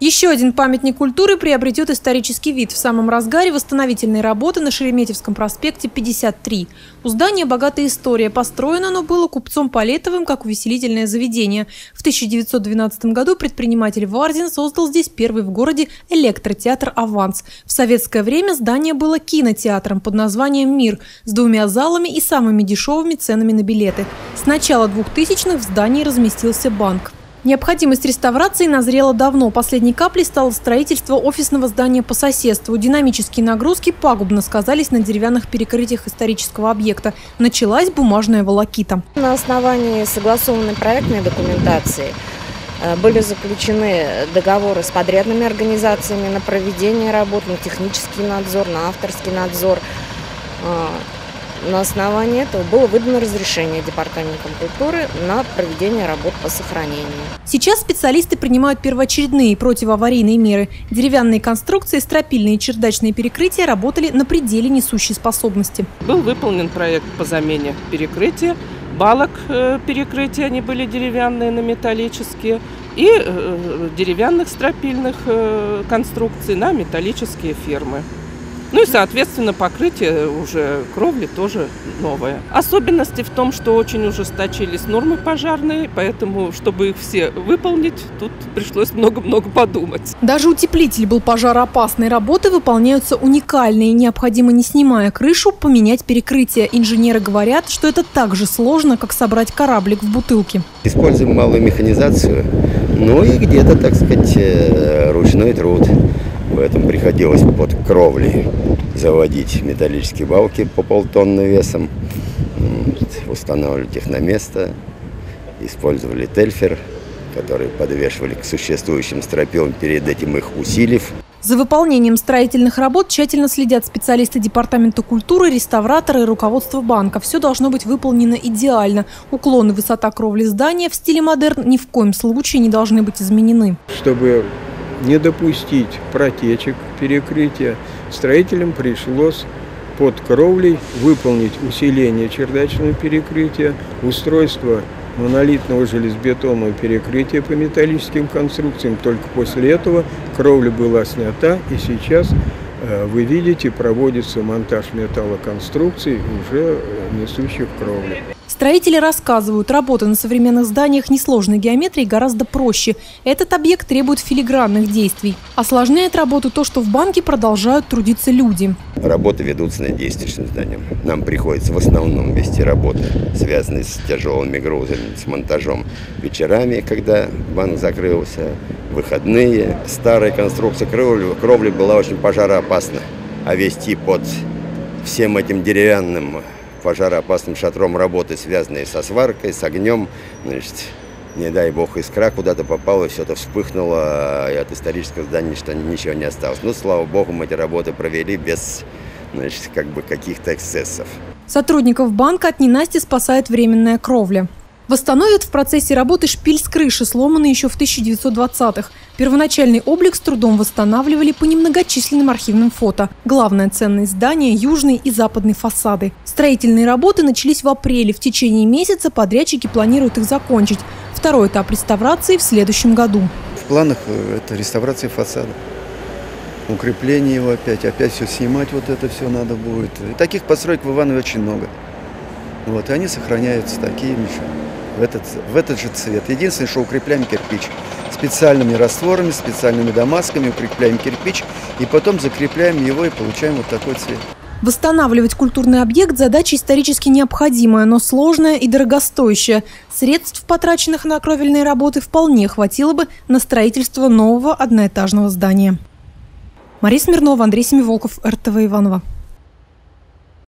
Еще один памятник культуры приобретет исторический вид. В самом разгаре восстановительные работы на Шереметьевском проспекте 53. У здания богатая история. Построено оно было купцом Палетовым как увеселительное заведение. В 1912 году предприниматель Варзин создал здесь первый в городе электротеатр «Аванс». В советское время здание было кинотеатром под названием «Мир» с 2 залами и самыми дешевыми ценами на билеты. С начала 2000-х в здании разместился банк. Необходимость реставрации назрела давно. Последней каплей стало строительство офисного здания по соседству. Динамические нагрузки пагубно сказались на деревянных перекрытиях исторического объекта. Началась бумажная волокита. На основании согласованной проектной документации были заключены договоры с подрядными организациями на проведение работ, на технический надзор, на авторский надзор. На основании этого было выдано разрешение Департаментом культуры на проведение работ по сохранению. Сейчас специалисты принимают первоочередные противоаварийные меры. Деревянные конструкции, стропильные и чердачные перекрытия работали на пределе несущей способности. Был выполнен проект по замене перекрытия. Балок перекрытия, они были деревянные на металлические. И деревянных стропильных конструкций на металлические фермы. Ну и, соответственно, покрытие уже кровли тоже новое. Особенности в том, что очень ужесточились нормы пожарные, поэтому, чтобы их все выполнить, тут пришлось много-много подумать. Даже утеплитель был пожароопасный. Работы выполняются уникальные. Необходимо, не снимая крышу, поменять перекрытие. Инженеры говорят, что это так же сложно, как собрать кораблик в бутылке. Используем малую механизацию, ну и где-то, так сказать, ручной труд. Поэтому приходилось под кровлей заводить металлические балки по полтонны весом, устанавливать их на место, использовали тельфер, который подвешивали к существующим стропилам, перед этим их усилив. За выполнением строительных работ тщательно следят специалисты Департамента культуры, реставраторы и руководство банка. Все должно быть выполнено идеально. Уклон и высота кровли здания в стиле модерн ни в коем случае не должны быть изменены. Чтобы не допустить протечек перекрытия, строителям пришлось под кровлей выполнить усиление чердачного перекрытия, устройство монолитного железобетонного перекрытия по металлическим конструкциям. Только после этого кровля была снята, и сейчас вы видите, проводится монтаж металлоконструкций, уже несущих кровлю. Строители рассказывают, работа на современных зданиях несложной геометрии гораздо проще. Этот объект требует филигранных действий. Осложняет работу то, что в банке продолжают трудиться люди. Работы ведутся над действующим зданием. Нам приходится в основном вести работы, связанные с тяжелыми грузами, с монтажом вечерами, когда банк закрылся, выходные. Старая конструкция кровли была очень пожароопасна. А вести под всем этим деревянным пожароопасным шатром работы, связанные со сваркой, с огнем, значит, не дай бог, искра куда-то попала, все это вспыхнуло, и от исторического здания ничего не осталось. Ну, слава богу, мы эти работы провели без, значит, каких-то эксцессов. Сотрудников банка от ненасти спасает временная кровля. Восстановят в процессе работы шпиль с крыши, сломанный еще в 1920-х. Первоначальный облик с трудом восстанавливали по немногочисленным архивным фото. Главная ценность здания – южный и западный фасады. Строительные работы начались в апреле. В течение месяца подрядчики планируют их закончить. Второй этап реставрации в следующем году. В планах это реставрация фасада. Укрепление его опять все снимать, вот это все надо будет. И таких построек в Иванове очень много. Вот, и они сохраняются такими же, в этот же цвет. Единственное, что укрепляем кирпич. Специальными растворами, специальными дамасками укрепляем кирпич и потом закрепляем его и получаем вот такой цвет. Восстанавливать культурный объект – задача исторически необходимая, но сложная и дорогостоящая. Средств, потраченных на кровельные работы, вполне хватило бы на строительство нового одноэтажного здания. Мария Смирнова, Андрей Семиволков, РТВ Иваново.